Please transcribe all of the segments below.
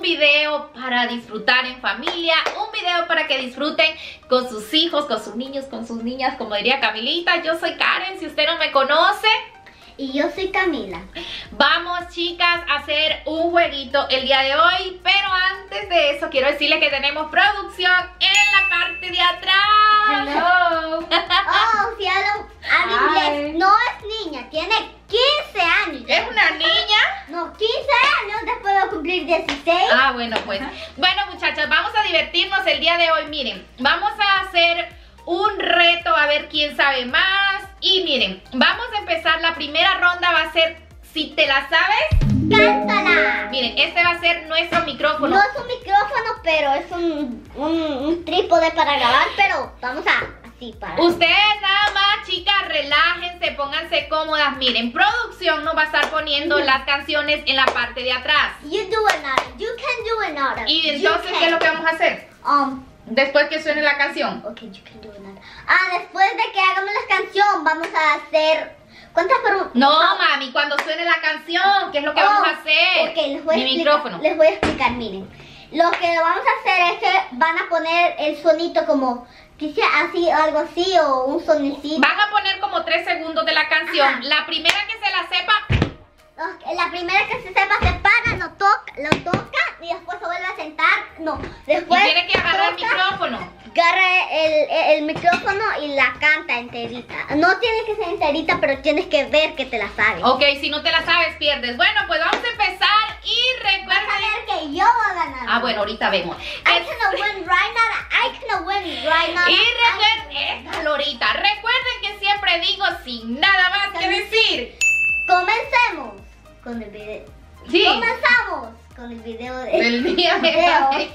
video para disfrutar en familia, un video para que disfruten con sus hijos, con sus niños, con sus niñas, como diría Camilita. Yo soy Karen, si usted no me conoce. Y yo soy Camila. Vamos, chicas, a hacer un jueguito el día de hoy, pero antes de eso quiero decirles que tenemos producción en la parte de atrás. Hello. Oh, si habla inglés. No es niña, tiene 15 años. ¿Es una niña? No, 15 años, después de cumplir 16. Ah, bueno, pues. Bueno, muchachas, vamos a divertirnos el día de hoy. Miren, vamos a hacer un reto a ver quién sabe más. Y miren, vamos a empezar. La primera ronda va a ser si te la sabes, ¡cántala! Miren, este va a ser nuestro micrófono. No es un micrófono, pero es un trípode para grabar, pero vamos a así para. Ustedes nada más, chicas, relájense, pónganse cómodas. Miren, producción nos va a estar poniendo las canciones en la parte de atrás. You do another. You can do another. Y entonces, ¿qué es lo que vamos a hacer? Después que suene la canción. Ok, you can do another. Después de que hagamos la canción, vamos a hacer. ¿Cuántas preguntas? No, mami, cuando suene la canción, ¿qué es lo que vamos a hacer? Ok, les voy a Mi explicar, micrófono. Les voy a explicar, miren. Lo que vamos a hacer es que van a poner el sonito como, quizá así, algo así, o un sonecito. Van a poner como 3 segundos de la canción. Ajá. La primera que se la sepa. La primera que se sepa se para, lo toca y después se vuelve a sentar. No, después Y tiene que agarrar el toca, micrófono. agarra el micrófono y la canta enterita. No tiene que ser enterita, pero tienes que ver que te la sabes. Ok, si no te la sabes, pierdes. Bueno, pues vamos a empezar y Vas a recuerden. ver que yo voy a ganar. Ah, bueno, ahorita vemos. I cannot win right now. I cannot win right now. Y recuerden, Lorita, recuerden que siempre digo sin nada más que decir. Comencemos con el video. Sí. Comenzamos con el video de El día de video. hoy.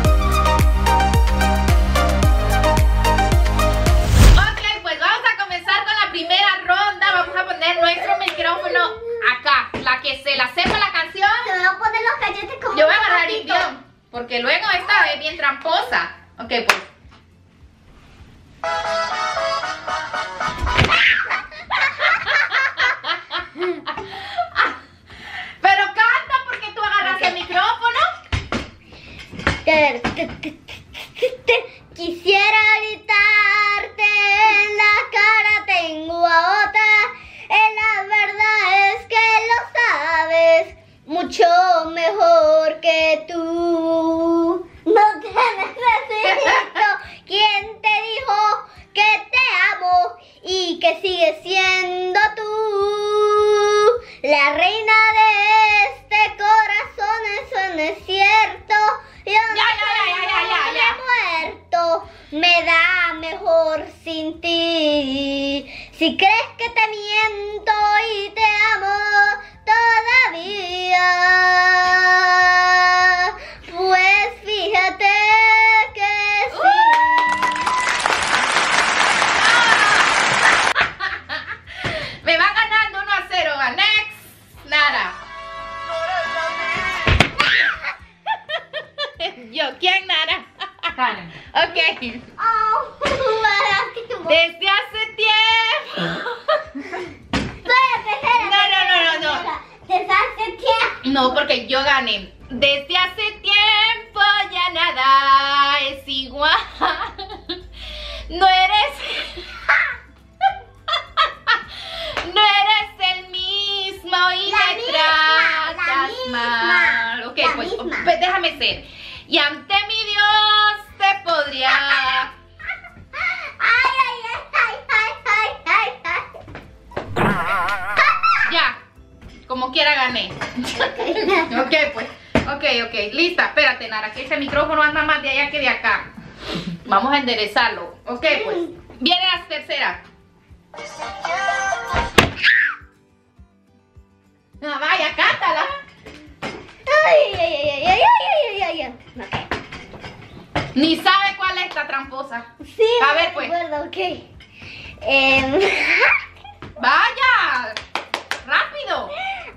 Ok, pues vamos a comenzar con la primera ronda. Vamos a poner nuestro micrófono acá. La que se la sepa la canción. Se me van a poner los cachetes como Yo voy a un agarrar gatito. guión, porque luego esta es bien tramposa. Ok, pues. Pero canta porque tú agarras el micrófono. Quisiera gritarte en la cara, tengo a otra. La verdad es que lo sabes mucho mejor que tú. No te necesito. ¿Quién te dijo que te amo y que sigues siendo tú? La reina de este corazón, eso no es cierto. Yo no he muerto, me da mejor sin ti. Si crees que te miento y te amo todavía, pues fíjate que sí. Me va ganando 1-0. Next, Nara. Yo, ¿quién, Nara? Karen. Ok. Oh, Desde hace tiempo. No. Desde hace tiempo. No, porque yo gané. Desde hace tiempo ya nada es igual. No eres. No eres el mismo y me tratas mal. Ok, pues déjame ser. Y ante mi Dios te podría. Ya, como quiera gané. Ok, pues. Ok, lista. Espérate, Nara, que ese micrófono anda más de allá que de acá. Vamos a enderezarlo. Ok, pues. Viene la tercera. No, vaya, cántala. Ni sabe cuál es esta tramposa. Sí, A ver, pues. recuerdo, ok. Vaya, rápido.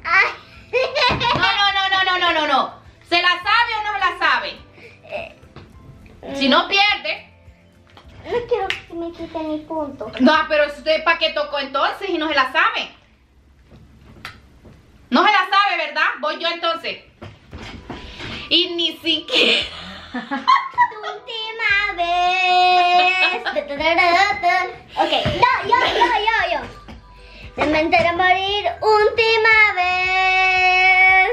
No. ¿Se la sabe o no la sabe? Si no pierde. No quiero que se me quite mi punto. No, pero usted ¿para qué tocó entonces y no se la sabe? No se la sabe, ¿verdad? Voy yo entonces. Y ni siquiera. Tu última vez. Ok, yo. Se me entera morir última vez.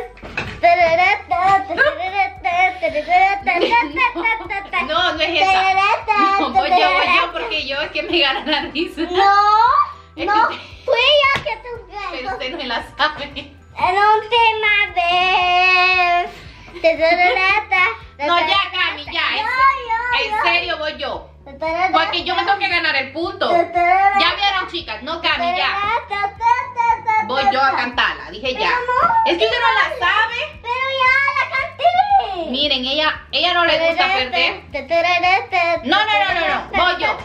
No, no es esa. No, voy yo, porque yo es que me gana la risa. Es No, que fui yo que tú pero usted no me la sabe. En última vez. No, ya, Cami, ya. En serio voy yo. Porque yo me tengo que ganar el punto. Ya vieron, chicas. No, Cami, ya. Voy yo a cantarla, dije ya. Es que usted no la sabe. Pero ya la canté. Miren, ella no le gusta perder. No. Voy yo.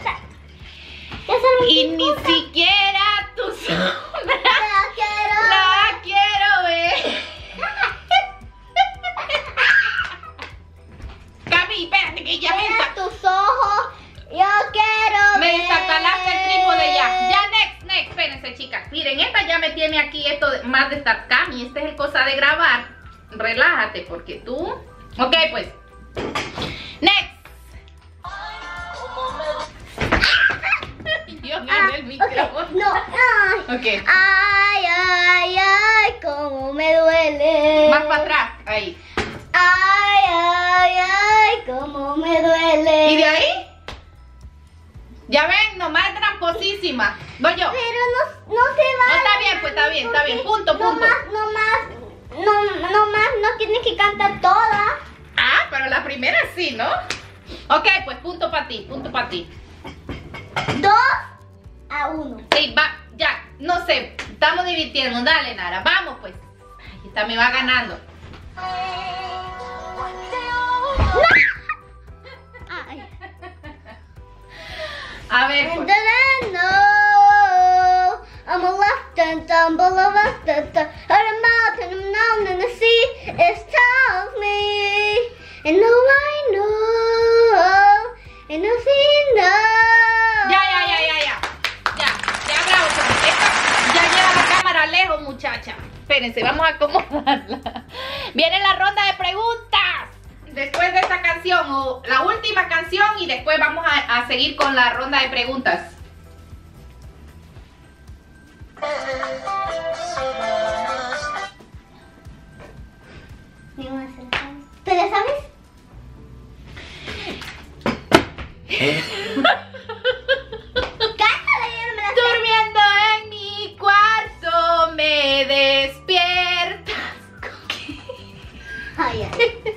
Y ni siquiera tu sombra la quiero ver. Cami, espérate que ya Mira tus ojos, yo quiero me ver. desacalaste el trípode ya. Ya, next, espérense, chicas. Miren, esta ya me tiene aquí esto más de estar. Cami, este es el cosa de grabar. Relájate, porque tú. Ok, pues. Next. Yo gané el micrófono. No, ay. Ok. Ay, cómo me duele. Más para atrás. Ahí. Ay, cómo me duele. ¿Y de ahí? Ya ven, nomás es tramposísima. Voy yo. Pero no se va. No, está bien, pues está bien. Punto. No tienes que cantar toda. Ah, pero la primera sí, ¿no? Ok, pues punto para ti. 2-1. Sí, va, ya, no sé, estamos divirtiendo. Dale, Nara, vamos pues. Ay, esta me va ganando. Ay. A ver, pues. I'm a left and tumble of a stutter. Out of mountain, I'm down in the sea. It tells me. And no, I know. And no, see, no. Ya, bravo. Ya lleva la cámara lejos, muchacha. Espérense, vamos a acomodarla. Viene la ronda de preguntas. Después de esta canción, o la última canción, y después vamos a seguir con la ronda de preguntas. ¿Tú ya sabes? Cántala, yo no me la sé. Durmiendo en mi cuarto me despiertas. Ay,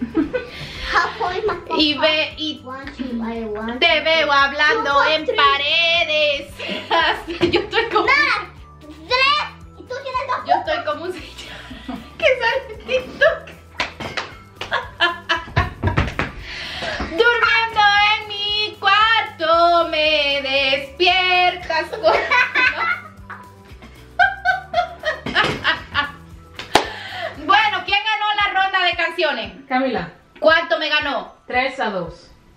Y te veo hablando en paredes. Yo estoy como... Nada, 3 y tú tienes 2. Yo estoy como un señor que sale en TikTok. Durmiendo en mi cuarto me despiertas con... Bueno, ¿quién ganó la ronda de canciones? Camila, ¿Cuánto me ganó? 3-2.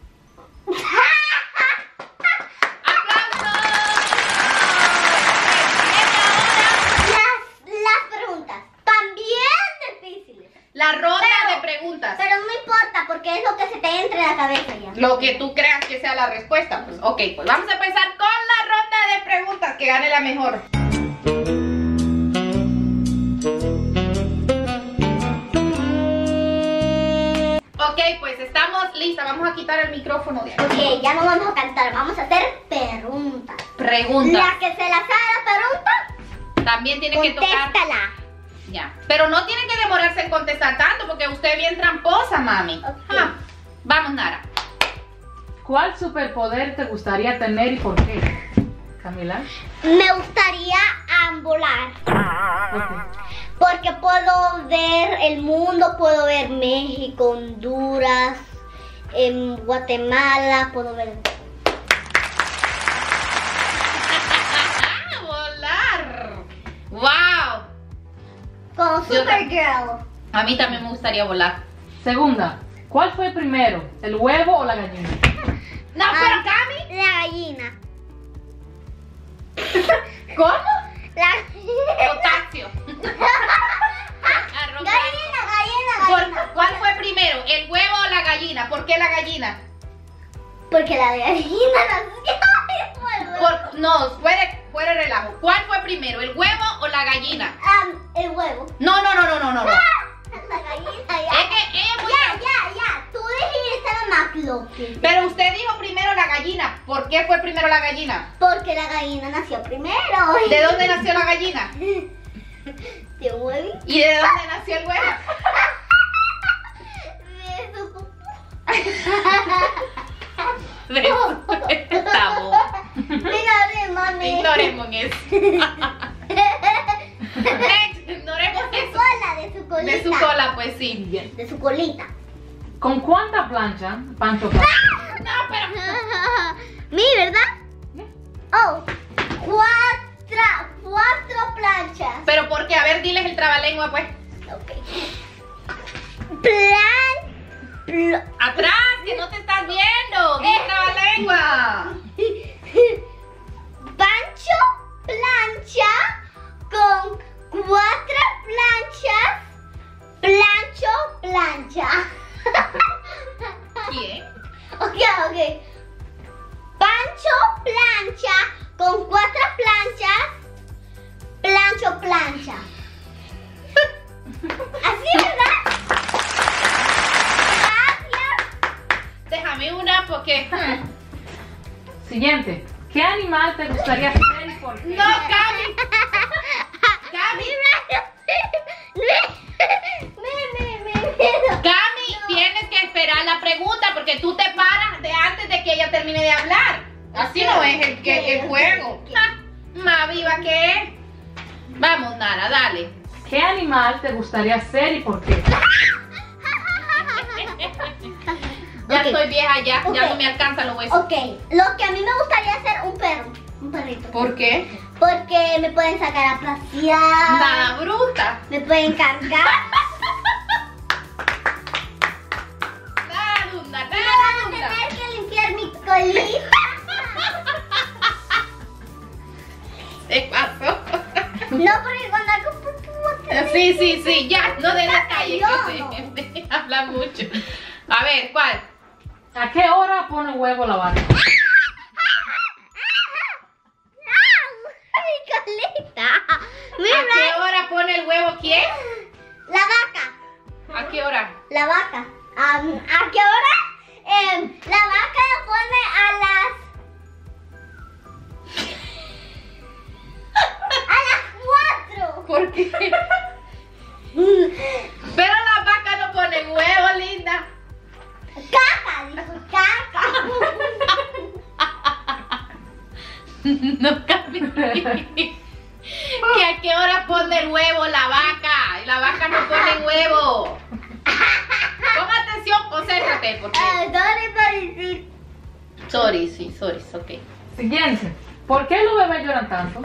Las preguntas también difíciles. La ronda de preguntas. Pero no importa porque es lo que se te entre en la cabeza ya. Lo que tú creas que sea la respuesta. Pues, ok, pues vamos a empezar con la ronda de preguntas. Que gane la mejor. Ok, pues estamos listas. Vamos a quitar el micrófono de aquí. Ok, ya no vamos a cantar, vamos a hacer preguntas. Preguntas. La que se la sabe la pregunta, También tiene que tocar. contéstala. Ya. Pero no tiene que demorarse en contestar tanto porque usted es bien tramposa, mami. Ok. Ah, vamos, Nara. ¿Cuál superpoder te gustaría tener y por qué? Camila. Me gustaría volar. Ok. Porque puedo ver el mundo, puedo ver México, Honduras, Guatemala, puedo ver... ¡Volar! ¡Wow! Como Yo Supergirl. A mí también me gustaría volar. Segunda, ¿cuál fue primero? ¿El huevo o la gallina? No, pero Cami. La gallina. ¿Cómo? La Potasio. gallina. ¿Cuál fue primero? ¿El qué la gallina? Porque la gallina nació. No, fuera de relajo. ¿Cuál fue primero, el huevo o la gallina? El huevo. No. La gallina, ya. Es que ella es muy... Ya. Tú dijiste más loque. Pero usted dijo primero la gallina. ¿Por qué fue primero la gallina? Porque la gallina nació primero. ¿De dónde nació la gallina? De un huevito. ¿Y de dónde nació el huevo? De su popó. Está bobo. Ignoremos, mami. Ignoremos eso. Ignoremos eso. De su colita. De su cola, pues sí. Bien. De su colita. ¿Con cuánta plancha, Pancho plancha? No, pero... Mi, ¿verdad? Oh, cuatro planchas. ¿Pero por qué? A ver, diles el trabalengua, pues. Ok. Atrás, que no te estás viendo. Di el trabalengua. Pancho plancha con 4 planchas. Plancha. ¿Quién? Ok. Pancho plancha con 4 planchas. Plancha. Así, ¿verdad? Gracias. Déjame una porque... Siguiente. ¿Qué animal te gustaría ser y por qué? No, Cami. Cami, tienes que esperar la pregunta porque tú te paras de antes de que ella termine de hablar. Así no es el juego. Más viva que es. Vamos, Nara, dale. ¿Qué animal te gustaría ser y por qué? Ya Ok. estoy vieja, ya Ok. no me alcanzan los huesos. Ok, lo que a mí me gustaría hacer un perro. Un perrito. ¿Por qué? Porque me pueden sacar a pasear. Nada bruta. Me pueden cargar. Nada dunda, No nada van a dunda. tener que limpiar mi colita. ¿Qué pasó? No, porque cuando hago pupú. Sí, ya, no de la calle, Yo que se habla mucho. A ver, ¿cuál? ¿A qué hora pone huevo la vaca? Mi colita. ¿A qué hora pone el huevo quién? La vaca. ¿A qué hora? La vaca. ¿A qué hora? La vaca lo pone a las 4. ¿Por qué? Pero la vaca no pone huevo, linda. Caca, dijo caca. No cambie. ¿Que a qué hora pone el huevo la vaca? Y la vaca no pone huevo. Pon atención, concéntrate, porque... Sorry por decir. Sorry, ok. Siguiente. ¿Por qué los bebés lloran tanto?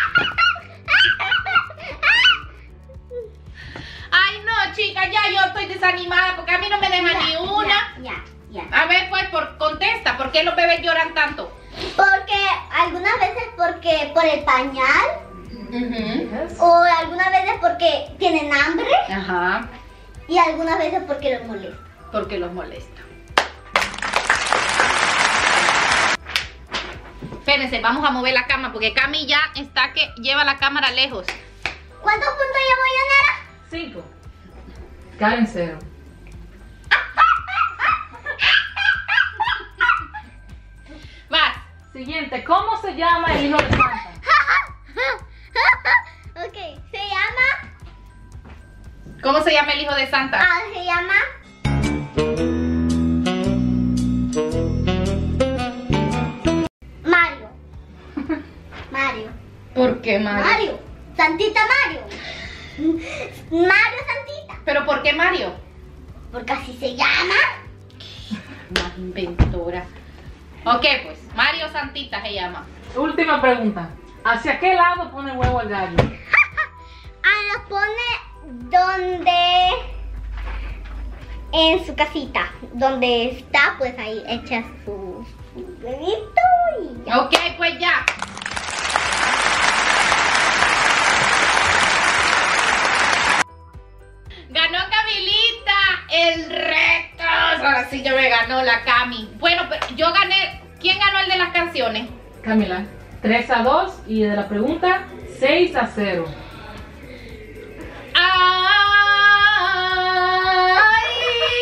Ay, no, chica, ya yo estoy desanimada porque a mí no me deja ni una. Ya. A ver, pues, contesta, ¿por qué los bebés lloran tanto? Porque algunas veces porque por el pañal Yes. o algunas veces porque tienen hambre Ajá, y algunas veces porque los molesta. porque los molesta. Espérense, vamos a mover la cama porque Cami ya está que lleva la cámara lejos. ¿Cuántos puntos llevo yo, Nara? 5. Karen 0. Vas. Siguiente. ¿Cómo se llama el hijo de Santa? Ok, se llama. ¿Cómo se llama el hijo de Santa? Se llama. Mario. ¿Por qué, Mario? Mario. Santita Mario. Mario Santita. ¿Pero por qué Mario? Porque así se llama. Más inventora. Ok, pues, Mario Santita se llama. Última pregunta. ¿Hacia qué lado pone huevo el gallo? Lo pone donde. En su casita. Donde está, pues ahí echa su huevito y ya. Ok, pues ya. Ganó Camilita el reto. ahora sí que me ganó la Cami. Bueno, pero yo gané. ¿Quién ganó el de las canciones? Camila, 3-2 y de la pregunta 6-0. ¡Ay!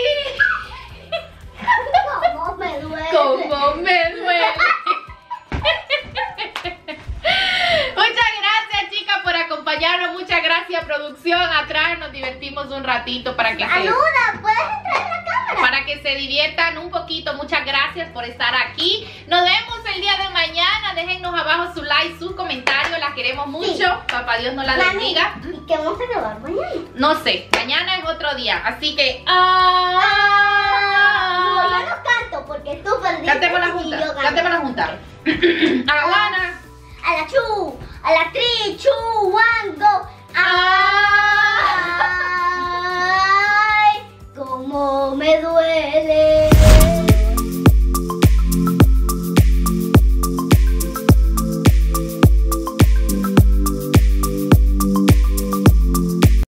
¿Cómo me duele? ¡Cómo me duele! Muchas gracias, chicas, por acompañarnos. Muchas gracias, producción. Atrás nos divertimos un ratito para que Saluda, ¿puedes entrar en la cámara? para que se diviertan un poquito. Muchas gracias por estar aquí. Nos vemos el día de mañana. Déjennos abajo su like, sus comentarios. Las queremos mucho. Sí. Papá Dios nos la Mami, bendiga. ¿y qué vamos a grabar mañana? No sé, mañana es otro día. Así que... No, yo no canto porque tú perdiste. Cantemos la y junta. yo gané. Cantemos la junta. Aguana.